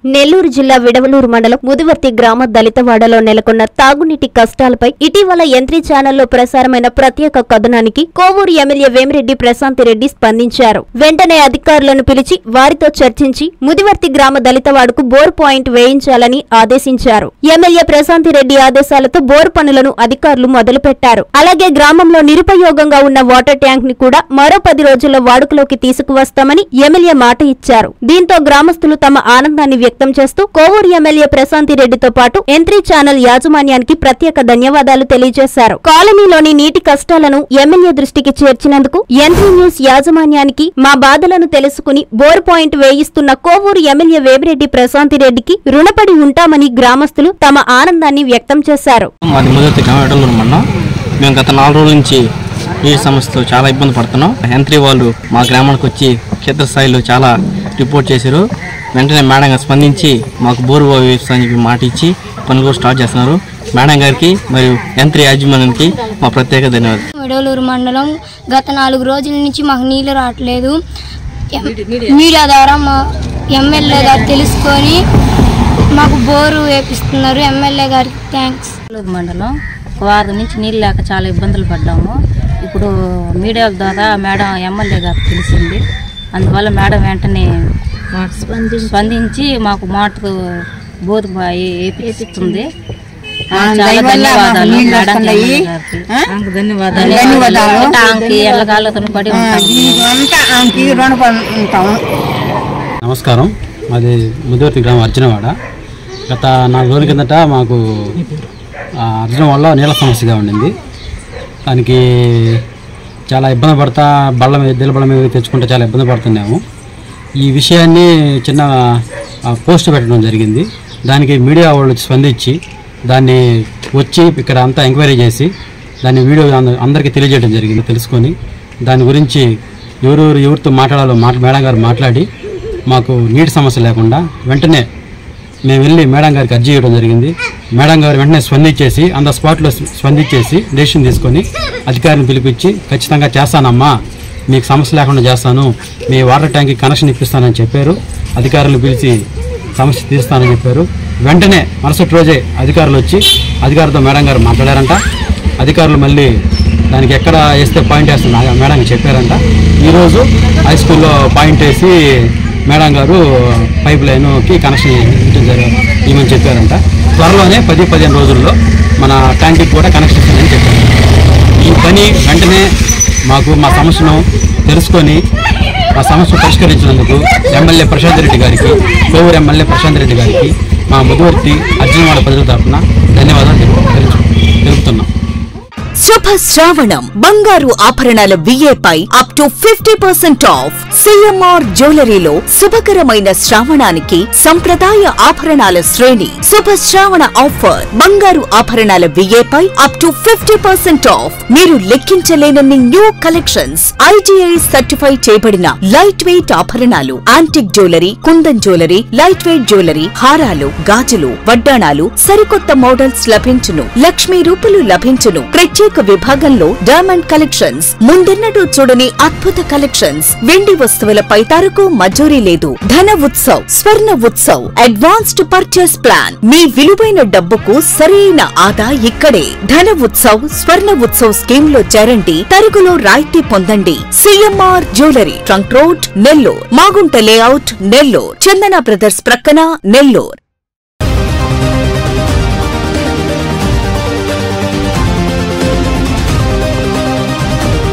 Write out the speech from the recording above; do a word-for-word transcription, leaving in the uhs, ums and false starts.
నెల్లూరు జిల్లా విడవలూరు మండలం ముదివర్తి గ్రామ దళితవాడలో నెలకొన్న తాగునీటి కష్టాలపై ఇటీవల ఎంత్రీ ఛానల్లో ప్రసారమైన ప్రత్యేక కథనానికి కోవూరు ఎమ్మెల్యే వేమిరెడ్డి ప్రశాంతిరెడ్డి స్పందించారు. వెంటనే అధికారులను పిలిచి వారితో చర్చించి ముదివర్తి గ్రామ దళితవాడకు బోర్ పాయింట్ వేయించాలని ఆదేశించారు. ఎమ్మెల్యే ప్రశాంతిరెడ్డి ఆదేశాలతో బోర్ పనులను అధికారులు మొదలుపెట్టారు. అలాగే గ్రామంలో నిరుపయోగంగా ఉన్న వాటర్ ట్యాంక్ ని కూడా మరో పది రోజుల్లో వాడుకలోకి తీసుకువస్తామని ఎమ్మెల్యే మాట ఇచ్చారు. దీంతో గ్రామస్తులు తమ ఆనందాన్ని వ్యక్తం చేస్తూ కోవూరు ఎమ్మెల్యే ప్రశాంతిరెడ్డితో పాటు ఎంత్రీ ఛానల్ యాజమాన్యానికి ప్రత్యేక ధన్యవాదాలు తెలియజేశారు. కాలనీలోని నీటి కష్టాలను ఎమ్మెల్యే దృష్టికి చేర్చినందుకు ఎంత్రీ న్యూస్ యాజమాన్యానికి మా బాధలను తెలుసుకుని బోర్ పాయింట్ వేయిస్తున్న కోవూరు ఎమ్మెల్యే వేమిరెడ్డి ప్రశాంతిరెడ్డికి రుణపడి ఉంటామని గ్రామస్తులు తమ ఆనందాన్ని వ్యక్తం చేశారు. మేము గత నాలుగు రోజుల నుంచి ఈ సమస్యతో చాలా ఇబ్బంది పడుతున్నాం. ఎంత్రీ వాళ్ళు మా గ్రామానికి వచ్చి క్షేత్రస్థాయిలో చాలా రిపోర్ట్ చేశారు. వెంటనే మేడం గారు స్పందించి మాకు బోరు వేస్తామని చెప్పి మాట ఇచ్చి పనులు కూడా స్టార్ట్ చేస్తున్నారు. మేడం గారికి మరియు ఎంత్రీ యాజమాన్యానికి మా ప్రత్యేక ధన్యవాదాలు. విడవలూరు మండలం గత నాలుగు రోజుల నుంచి మాకు నీళ్లు రావట్లేదు. మీడియా ద్వారా మా ఎమ్మెల్యే గారు తెలుసుకొని మాకు బోరు వేపిస్తున్నారు. ఎమ్మెల్యే గారికి థ్యాంక్స్. మండలం వారం నుంచి నీళ్ళు లేక చాలా ఇబ్బందులు పడ్డాము. ఇప్పుడు మీడియా ద్వారా మేడం ఎమ్మెల్యే గారు తెలిసింది. అందువల్ల మేడం వెంటనే స్పందించి మాకు మోటార్ బోర్ వేపిస్తుంది. చాలా ధన్యవాదాలు మేడం గారికి. ఎల్లకాలతో పడి నమస్కారం. మాది ముదివర్తి గ్రామం అర్జునవాడ. గత నాలుగు రోజుల కిందట మాకు అర్జున వల్ల నీళ్ళ సమస్యగా ఉండింది. దానికి చాలా ఇబ్బంది పడతా బళ్ళ మీద ఎద్దుల బళ్ళ మీద తెచ్చుకుంటే చాలా ఇబ్బంది పడుతున్నాము. ఈ విషయాన్ని చిన్న పోస్ట్ పెట్టడం జరిగింది. దానికి మీడియా వాళ్ళు స్పందించి దాన్ని వచ్చి ఇక్కడ అంతా ఎంక్వైరీ చేసి దాన్ని వీడియో అందరికీ తెలియజేయడం జరిగింది. తెలుసుకొని దాని గురించి ఎవరెవరు ఎవరితో మాట్లాడాలో మాట మేడం గారు మాట్లాడి మాకు నీటి సమస్య లేకుండా వెంటనే మేము వెళ్ళి మేడం గారికి అర్జీ ఇవ్వడం జరిగింది. మేడం గారు వెంటనే స్పందించేసి ఆన్ ద స్పాట్లో స్పందించేసి డెసిషన్ తీసుకొని అధికారిని పిలిపించి ఖచ్చితంగా చేస్తానమ్మా, మీకు సమస్య లేకుండా చేస్తాను, మీ వాటర్ ట్యాంక్కి కనెక్షన్ ఇప్పిస్తానని చెప్పారు. అధికారులు పిలిచి సమస్య తీరుస్తానని చెప్పారు. వెంటనే మరుసటి రోజే అధికారులు వచ్చి అధికారులతో మేడం గారు మాట్లాడారంట. అధికారులు మళ్ళీ దానికి ఎక్కడ వేస్తే పాయింట్ వేస్తున్నా మేడం చెప్పారంట. ఈరోజు హై స్కూల్లో పాయింట్ వేసి మేడం గారు పైప్ లైన్కి కనెక్షన్ ఇవ్వమని చెప్పారంట. త్వరలోనే పది పదిహేను రోజుల్లో మన ట్యాంక్కి కూడా కనెక్షన్ ఇస్తానని చెప్పారు. ఈ పని వెంటనే మాకు మా సమస్యను తెలుసుకొని మా సమస్య పరిష్కరించినందుకు ఎమ్మెల్యే ప్రశాంత్ రెడ్డి గారికి, కోవూరు ఎమ్మెల్యే ప్రశాంత్ రెడ్డి గారికి మా ముదివర్తి అర్జునవాడ ప్రజల తరఫున ధన్యవాదాలు తెలుపుతున్నాం. శుభ శ్రావణం బంగారు ఆభరణాల విఏపై up to fifty percent off. CMR జ్యువెలరీలో శుభకరమైన శ్రావణానికి సంప్రదాయ ఆభరణాల శ్రేణి. శుభ శ్రావణ ఆఫర్ బంగారు ఆభరణాల విఏపై up to fifty percent off. మీరు లెక్కించలేనన్ని న్యూ కలెక్షన్స్, ఐజీఐ సర్టిఫై చేయబడిన లైట్ వెయిట్ ఆభరణాలు, antique jewellery, kundan jewellery, light weight jewellery, హారాలు, గాజులు, వడ్డాణాలు, సరికొత్త మోడల్స్ లభించును. లక్ష్మీ రూపులు లభించును. ప్రత్యేక విభాగంలో డైమండ్ కలెక్షన్స్, ముందెన్నడూ చూడని అద్భుత కలెక్షన్స్. వెండి వస్తువులపై తరకు మజూరీ లేదు. Dhana Utsav, Swarna Utsav, advanced purchase plan. మీ విలువైన డబ్బుకు సరైన ఆదా ఇక్కడే. ధన ఉత్సవ్, స్వర్ణ ఉత్సవ్ స్కీమ్ లో చేరండి. తరుగులో రాయితీ పొందండి. CMR jewellery, trunk road, Nellore. Magunta layout, Nellore. Chandana brothers ప్రక్కన, నెల్లూరు.